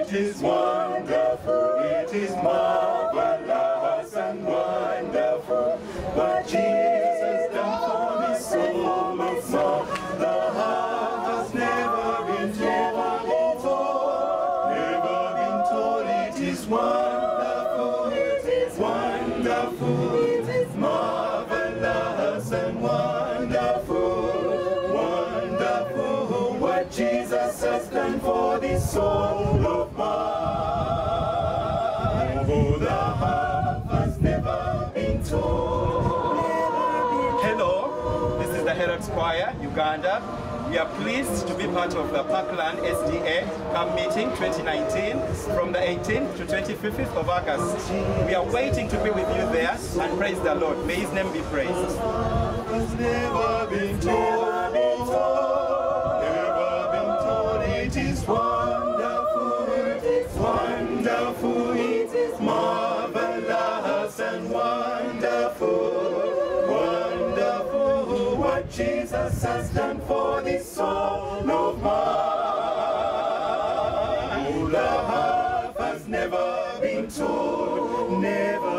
it is wonderful, it is marvelous and wonderful what Jesus has done for the soul of man. The heart has never been told, never been told. It is wonderful, it is wonderful, it is marvelous and wonderful, wonderful what Jesus has done for the soul of man. Oh, the heart has never been told. Hello, this is the Herald's Choir, Uganda. We are pleased to be part of the Parkland SDA Camp Meeting 2019 from the 18th to 25th of August. We are waiting to be with you there and praise the Lord. May His name be praised. Has never been told, never been told. It is wonderful, it is wonderful, it is marvelous and wonderful, wonderful what Jesus has done for the soul of man. Oh, the half has never been told, never